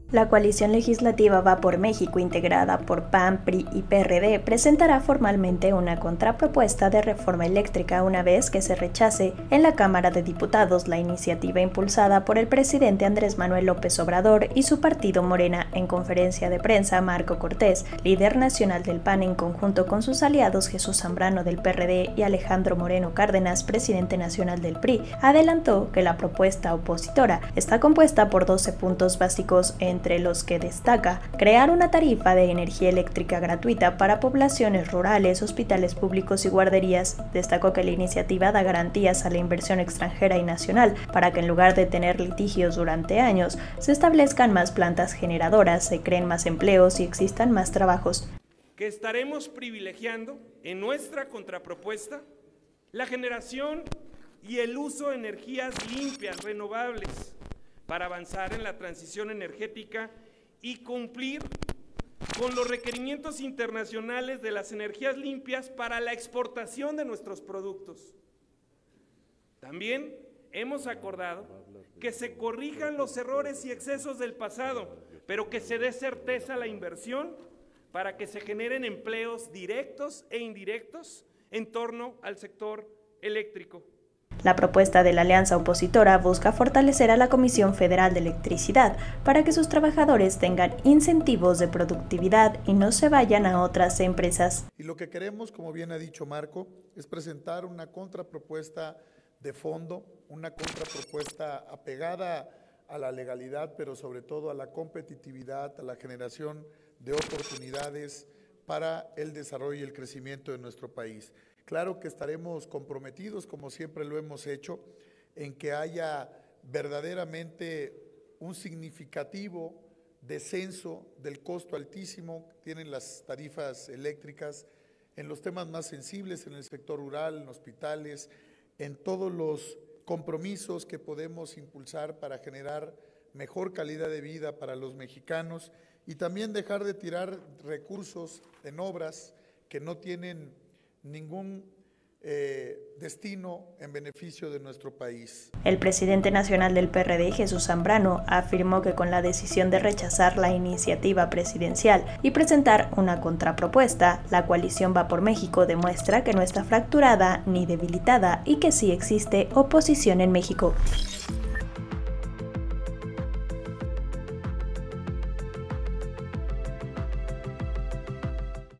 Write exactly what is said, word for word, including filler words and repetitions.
La coalición legislativa Va por México, integrada por P A N, P R I y P R D, presentará formalmente una contrapropuesta de reforma eléctrica una vez que se rechace en la Cámara de Diputados la iniciativa impulsada por el presidente Andrés Manuel López Obrador y su partido Morena. En conferencia de prensa, Marco Cortés, líder nacional del P A N, en conjunto con sus aliados Jesús Zambrano del P R D y Alejandro Moreno Cárdenas, presidente nacional del P R I, adelantó que la propuesta opositora está compuesta por doce puntos básicos, en entre los que destaca crear una tarifa de energía eléctrica gratuita para poblaciones rurales, hospitales públicos y guarderías. Destacó que la iniciativa da garantías a la inversión extranjera y nacional para que en lugar de tener litigios durante años, se establezcan más plantas generadoras, se creen más empleos y existan más trabajos. Que estaremos privilegiando en nuestra contrapropuesta la generación y el uso de energías limpias, renovables, para avanzar en la transición energética y cumplir con los requerimientos internacionales de las energías limpias para la exportación de nuestros productos. También hemos acordado que se corrijan los errores y excesos del pasado, pero que se dé certeza a la inversión para que se generen empleos directos e indirectos en torno al sector eléctrico. La propuesta de la alianza opositora busca fortalecer a la Comisión Federal de Electricidad para que sus trabajadores tengan incentivos de productividad y no se vayan a otras empresas. Y lo que queremos, como bien ha dicho Marco, es presentar una contrapropuesta de fondo, una contrapropuesta apegada a la legalidad, pero sobre todo a la competitividad, a la generación de oportunidades para el desarrollo y el crecimiento de nuestro país. Claro que estaremos comprometidos, como siempre lo hemos hecho, en que haya verdaderamente un significativo descenso del costo altísimo que tienen las tarifas eléctricas en los temas más sensibles, en el sector rural, en hospitales, en todos los compromisos que podemos impulsar para generar mejor calidad de vida para los mexicanos y también dejar de tirar recursos en obras que no tienen ningún eh, destino en beneficio de nuestro país. El presidente nacional del P R D, Jesús Zambrano, afirmó que con la decisión de rechazar la iniciativa presidencial y presentar una contrapropuesta, la coalición Va por México demuestra que no está fracturada ni debilitada y que sí existe oposición en México.